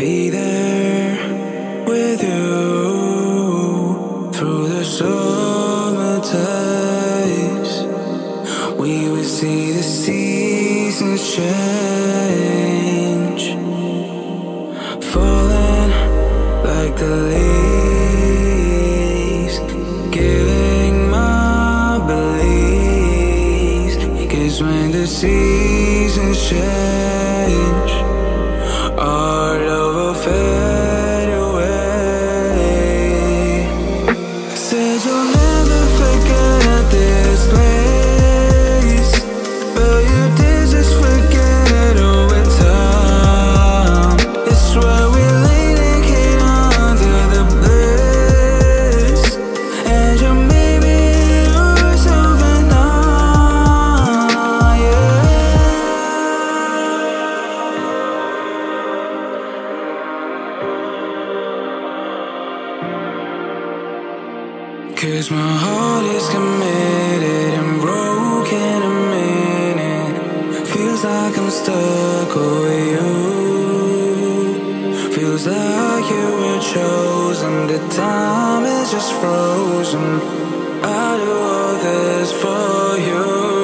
be there with you through the summer days. We would see the seasons change, falling like the leaves, giving my beliefs. 'Cause when the seasons change, our love will fade away. Said you'll never forget this place, but you did just forget it with time. It's where we lean and came under the bliss, and you made me yourself and I, yeah. 'Cause my heart is committed and broke in a minute. Feels like I'm stuck with you. Feels like you were chosen. The time is just frozen. I do all this for you.